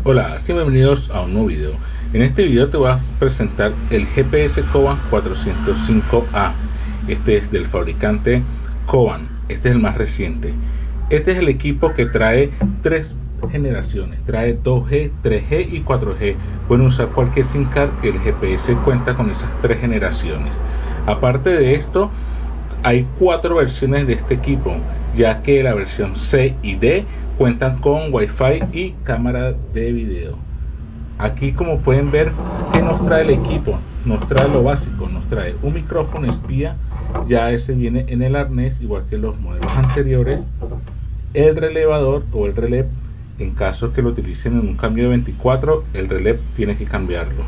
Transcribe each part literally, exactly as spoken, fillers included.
Hola, bienvenidos a un nuevo video. En este video te voy a presentar el G P S Cobham cuatrocientos cinco A. Este es del fabricante Cobham, este es el más reciente. Este es el equipo que trae tres generaciones, trae dos G, tres G y cuatro G. Pueden usar cualquier SIM card que el G P S cuenta con esas tres generaciones. Aparte de esto, hay cuatro versiones de este equipo, ya que la versión C y D cuentan con Wi-Fi y cámara de video. Aquí, como pueden ver, ¿qué nos trae el equipo? Nos trae lo básico, nos trae un micrófono espía, ya ese viene en el arnés igual que los modelos anteriores, el relevador o el relé, en caso que lo utilicen en un cambio de veinticuatro, el relé tiene que cambiarlo.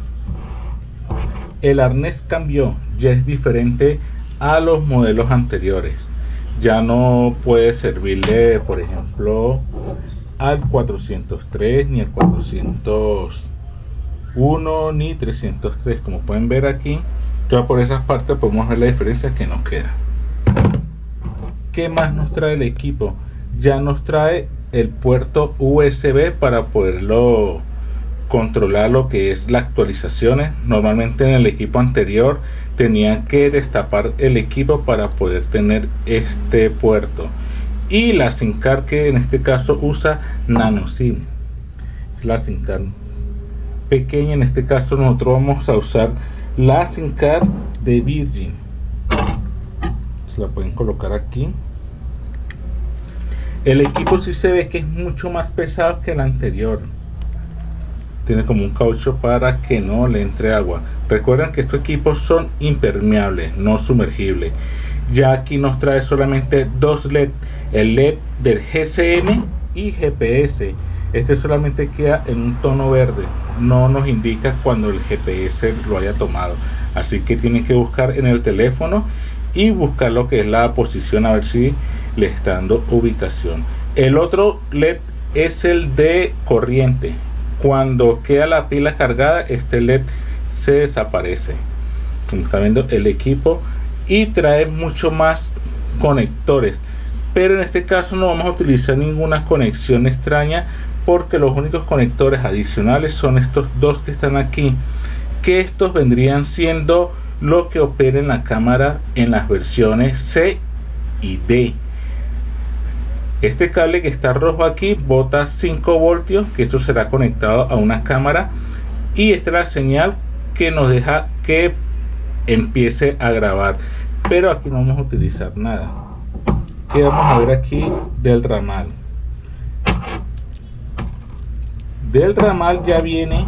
El arnés cambió, ya es diferente a los modelos anteriores. Ya no puede servirle, por ejemplo, al cuatrocientos tres, ni al cuatrocientos uno, ni trescientos tres. Como pueden ver aquí, ya por esas partes podemos ver la diferencia que nos queda. ¿Qué más nos trae el equipo? Ya nos trae el puerto U S B para poderlo controlar lo que es las actualizaciones. Normalmente en el equipo anterior tenían que destapar el equipo para poder tener este puerto, y la SIM card que en este caso usa nano SIM, es la SIM card pequeña. En este caso nosotros vamos a usar la SIM card de Virgin, se la pueden colocar aquí. El equipo sí se ve que es mucho más pesado que el anterior, tiene como un caucho para que no le entre agua. Recuerden que estos equipos son impermeables, no sumergibles. Ya aquí nos trae solamente dos L E D, el L E D del G C M y G P S. Este solamente queda en un tono verde, no nos indica cuando el G P S lo haya tomado, así que tienen que buscar en el teléfono y buscar lo que es la posición, a ver si le está dando ubicación. El otro L E D es el de corriente. Cuando queda la pila cargada, este L E D se desaparece. Como está viendo el equipo, y trae mucho más conectores, pero en este caso no vamos a utilizar ninguna conexión extraña, porque los únicos conectores adicionales son estos dos que están aquí, que estos vendrían siendo lo que opera en la cámara en las versiones C y D. Este cable que está rojo aquí bota cinco voltios, que esto será conectado a una cámara, y esta es la señal que nos deja que empiece a grabar, pero aquí no vamos a utilizar nada. ¿Qué vamos a ver aquí del ramal? Del ramal ya viene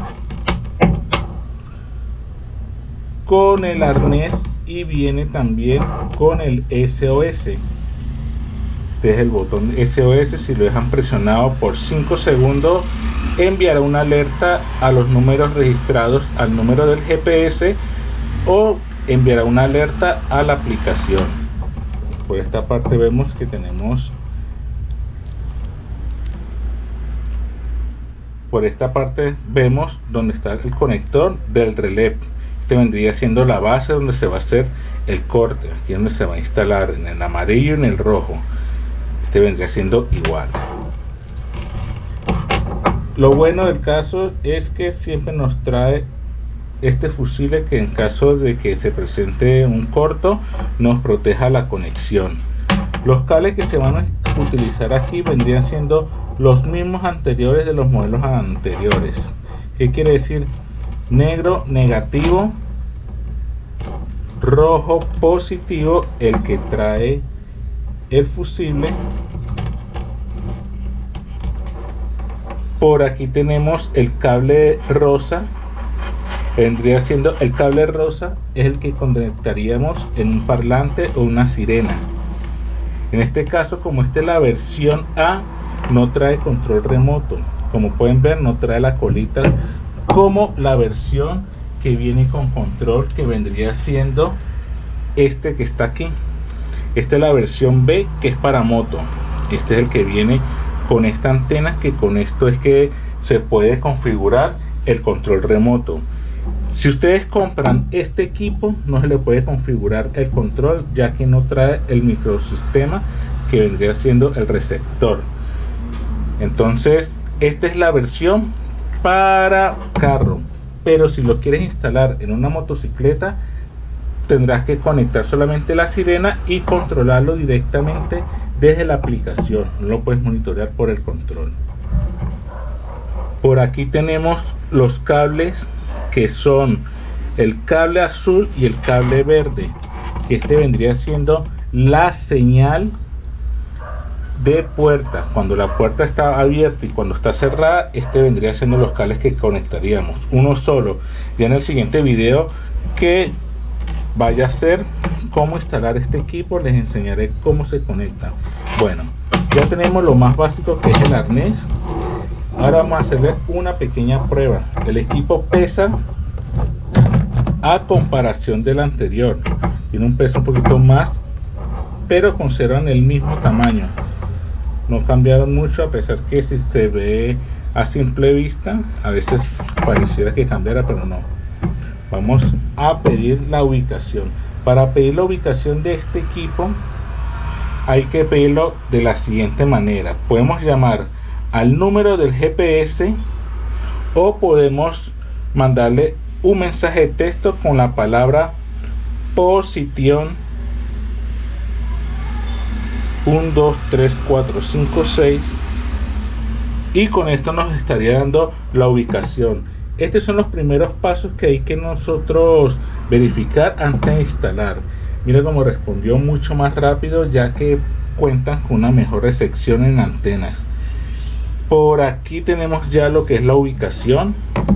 con el arnés y viene también con el S O S. Este es el botón S O S. Si lo dejan presionado por cinco segundos, enviará una alerta a los números registrados al número del G P S, o enviará una alerta a la aplicación. Por esta parte vemos que tenemos, por esta parte vemos donde está el conector del relé. Este vendría siendo la base donde se va a hacer el corte, aquí donde se va a instalar, en el amarillo y en el rojo. Este vendría siendo igual. Lo bueno del caso es que siempre nos trae este fusible, que en caso de que se presente un corto nos proteja la conexión. Los cables que se van a utilizar aquí vendrían siendo los mismos anteriores de los modelos anteriores. ¿Qué quiere decir? Negro negativo, rojo positivo, el que trae el fusible. Por aquí tenemos el cable rosa, vendría siendo el cable rosa, es el que conectaríamos en un parlante o una sirena. En este caso, como esta es la versión A, no trae control remoto, como pueden ver no trae la colita como la versión que viene con control, que vendría siendo este que está aquí. Esta es la versión B, que es para moto. Este es el que viene con esta antena, que con esto es que se puede configurar el control remoto. Si ustedes compran este equipo, no se le puede configurar el control, ya que no trae el microsistema que vendría siendo el receptor. Entonces esta es la versión para carro, pero si lo quieres instalar en una motocicleta tendrás que conectar solamente la sirena y controlarlo directamente desde la aplicación, no lo puedes monitorear por el control. Por aquí tenemos los cables, que son el cable azul y el cable verde, que este vendría siendo la señal de puerta. Cuando la puerta está abierta y cuando está cerrada, este vendría siendo los cables que conectaríamos, uno solo. Ya en el siguiente video que vaya a ser cómo instalar este equipo, les enseñaré cómo se conecta. Bueno, ya tenemos lo más básico, que es el arnés. Ahora vamos a hacerle una pequeña prueba. El equipo pesa, a comparación del anterior, tiene un peso un poquito más, pero conservan el mismo tamaño, no cambiaron mucho, a pesar que si se ve a simple vista a veces pareciera que cambiara, pero no. Vamos a pedir la ubicación. Para pedir la ubicación de este equipo hay que pedirlo de la siguiente manera: podemos llamar al número del G P S o podemos mandarle un mensaje de texto con la palabra posición uno, dos, tres, cuatro, cinco, seis, y con esto nos estaría dando la ubicación. Estos son los primeros pasos que hay que nosotros verificar antes de instalar. Mira cómo respondió mucho más rápido, ya que cuentan con una mejor recepción en antenas. Por aquí tenemos ya lo que es la ubicación.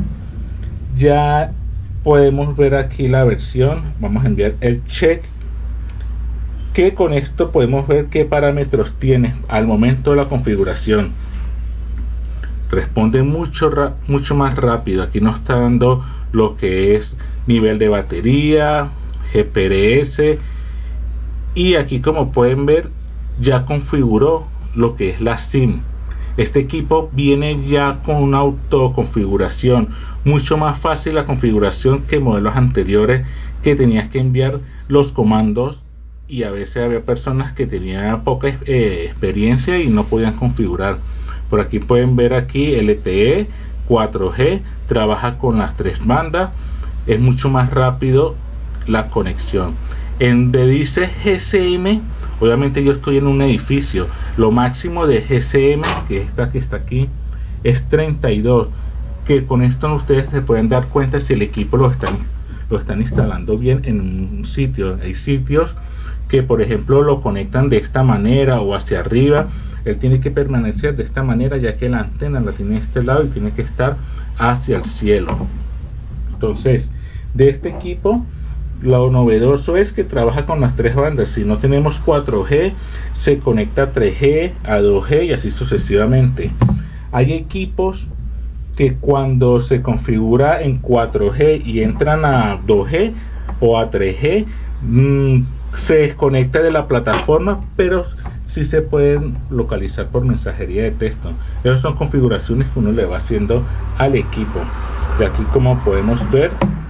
Ya podemos ver aquí la versión. Vamos a enviar el check, que con esto podemos ver qué parámetros tiene al momento de la configuración. Responde mucho, mucho más rápido. Aquí nos está dando lo que es nivel de batería, G P S, y aquí, como pueden ver, ya configuró lo que es la SIM. Este equipo viene ya con una autoconfiguración, mucho más fácil la configuración que modelos anteriores, que tenías que enviar los comandos y a veces había personas que tenían poca eh, experiencia y no podían configurar. Por aquí pueden ver aquí L T E, cuatro G, trabaja con las tres bandas, es mucho más rápido la conexión. En donde dice G C M, obviamente yo estoy en un edificio, lo máximo de G C M, que esta que está aquí, es treinta y dos, que con esto ustedes se pueden dar cuenta si el equipo lo están, lo están instalando bien en un sitio. Hay sitios que, por ejemplo, lo conectan de esta manera o hacia arriba. Él tiene que permanecer de esta manera, ya que la antena la tiene a este lado y tiene que estar hacia el cielo. Entonces, de este equipo, lo novedoso es que trabaja con las tres bandas. Si no tenemos cuatro G, se conecta a tres G, a dos G y así sucesivamente. Hay equipos que cuando se configura en cuatro G y entran a dos G o a tres G, mmm, se desconecta de la plataforma, pero sí se pueden localizar por mensajería de texto. Esas son configuraciones que uno le va haciendo al equipo. Y aquí, como podemos ver,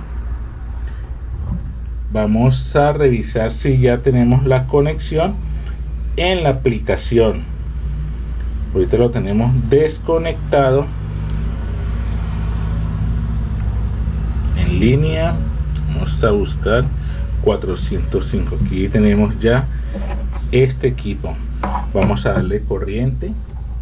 vamos a revisar si ya tenemos la conexión en la aplicación. Ahorita lo tenemos desconectado en línea. Vamos a buscar cuatrocientos cinco. Aquí tenemos ya este equipo. Vamos a darle corriente,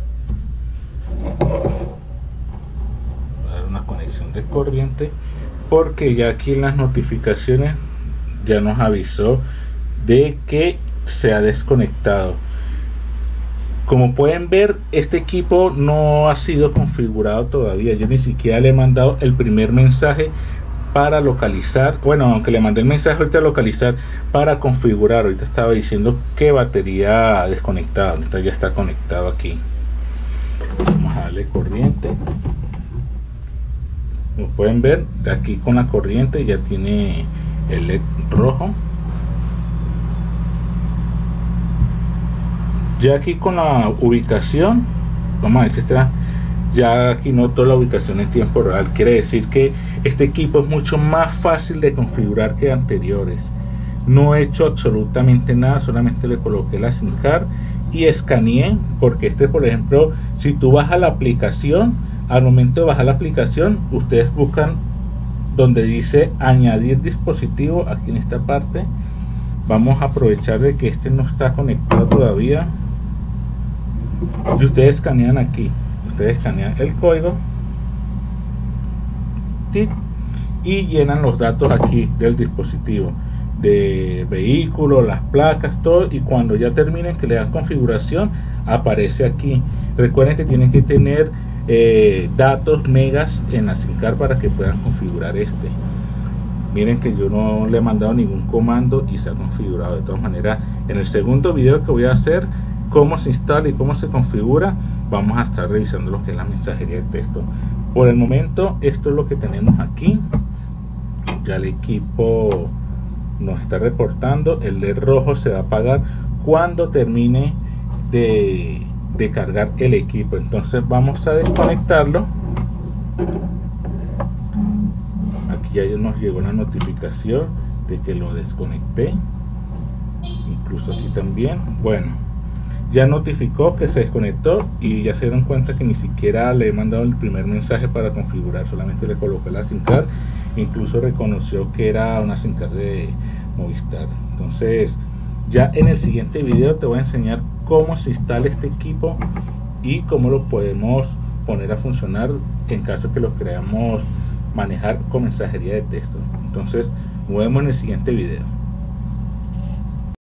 a dar una conexión de corriente, porque ya aquí en las notificaciones ya nos avisó de que se ha desconectado. Como pueden ver, este equipo no ha sido configurado todavía. Yo ni siquiera le he mandado el primer mensaje para localizar. Bueno, aunque le mandé el mensaje ahorita a localizar para configurar. Ahorita estaba diciendo que batería desconectada. Ahorita ya está conectado aquí. Vamos a darle corriente. Como pueden ver, aquí con la corriente ya tiene el L E D rojo. Ya aquí con la ubicación, vamos a ver si está. Ya aquí noto la ubicación en tiempo real. Quiere decir que este equipo es mucho más fácil de configurar que anteriores. No he hecho absolutamente nada, solamente le coloqué la SIM card y escaneé, porque este, por ejemplo, si tú vas a la aplicación, Al momento de bajar la aplicación, ustedes buscan donde dice añadir dispositivo, aquí en esta parte. Vamos a aprovechar de que este no está conectado todavía y ustedes escanean aquí, ustedes escanean el código y llenan los datos aquí del dispositivo, de vehículo, las placas, todo, y cuando ya terminen que le dan configuración aparece aquí. Recuerden que tienen que tener eh, datos megas en la SIM card para que puedan configurar este. Miren que yo no le he mandado ningún comando y se ha configurado. De todas maneras, en el segundo video que voy a hacer cómo se instala y cómo se configura, vamos a estar revisando lo que es la mensajería de texto. Por el momento esto es lo que tenemos aquí. Ya el equipo nos está reportando, el L E D rojo se va a apagar cuando termine de, de cargar el equipo. Entonces vamos a desconectarlo. Aquí ya nos llegó una notificación de que lo desconecté, incluso aquí también. Bueno, ya notificó que se desconectó y ya se dieron cuenta que ni siquiera le he mandado el primer mensaje para configurar, solamente le coloqué la SIM card. Incluso reconoció que era una SIM card de Movistar. Entonces ya en el siguiente video te voy a enseñar cómo se instala este equipo y cómo lo podemos poner a funcionar en caso que lo queramos manejar con mensajería de texto. Entonces nos vemos en el siguiente video.